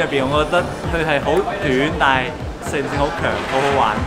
入邊，我覺得佢係好短，但係勝性好強，好好玩。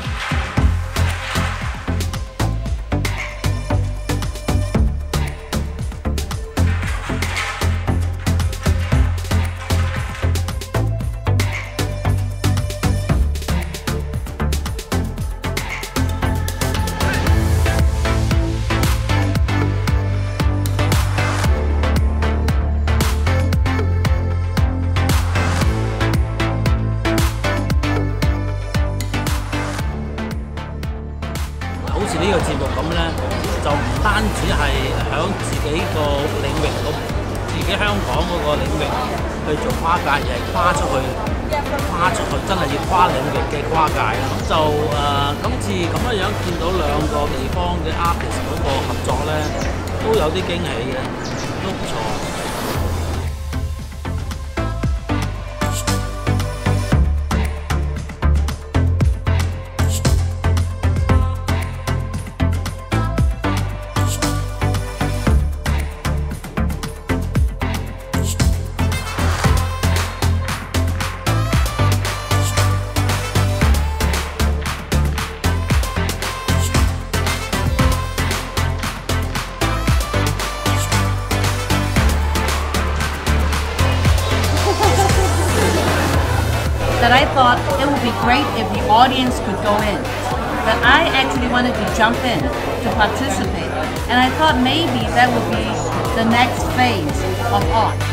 好似呢個節目咁咧，就唔單止係響自己個領域自己香港嗰個領域去做跨界，而係跨出去，真係要跨領域嘅跨界啦。咁就今次咁樣見到兩個地方嘅 artist 嗰個合作咧，都有啲驚喜嘅，都唔錯。 That I thought it would be great if the audience could go in. But I actually wanted to jump in to participate. And I thought maybe that would be the next phase of art.